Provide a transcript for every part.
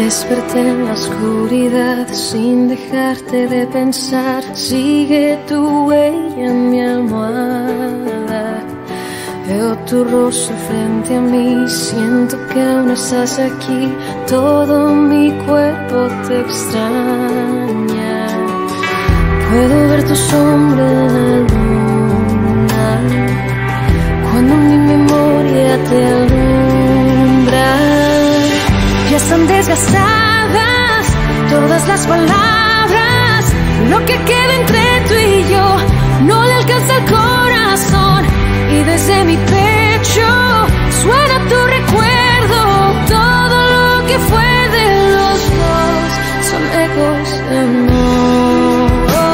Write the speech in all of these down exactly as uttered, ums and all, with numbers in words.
Desperté en la oscuridad sin dejarte de pensar. Sigue tu huella en mi almohada. Veo tu rostro frente a mí. Siento que aún estás aquí. Todo mi cuerpo te extraña. Puedo ver tu sombra en la luna cuando mi memoria te alumbra. Ya están desgastadas todas las palabras. Lo que queda entre tú y yo no le alcanza el corazón. Y desde mi pecho suena tu recuerdo. Todo lo que fue de los dos son ecos de amor.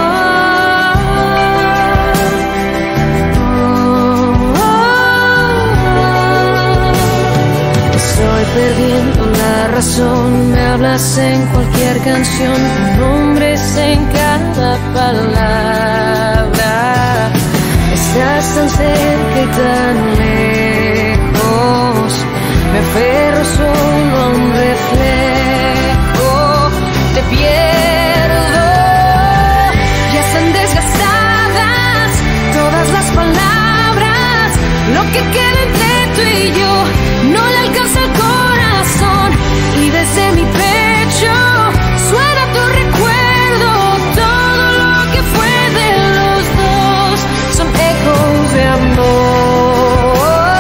Estoy perdiendo la razón. Me hablas en cualquier canción, nombres en cada palabra. Estás tan cerca y tan lejos. Me aferro solo a un reflejo. Te pierdo. Ya están desgastadas todas las palabras. Lo que queda entre tú y yo no le alcanza el corazón. Y desde mi pecho suena tu recuerdo. Todo lo que fue de los dos son ecos de amor.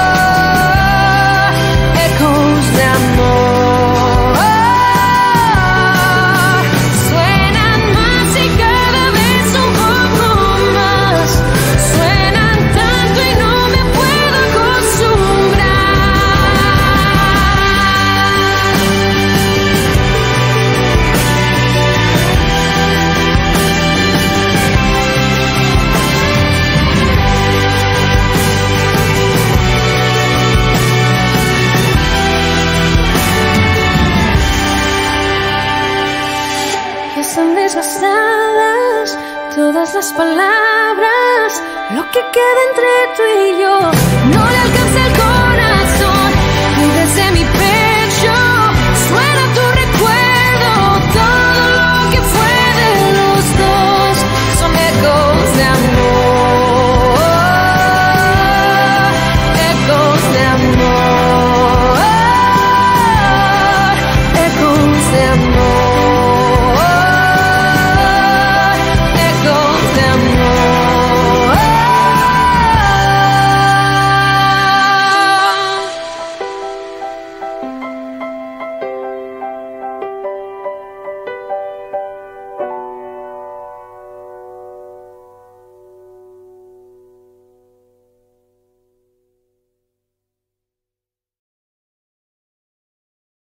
Ecos de amor. Suenan más y cada vez un poco más. Suenan tanto y no me puedo acostumbrar. Están desgastadas todas las palabras. Lo que queda entre tú y yo no le alcanza el corazón.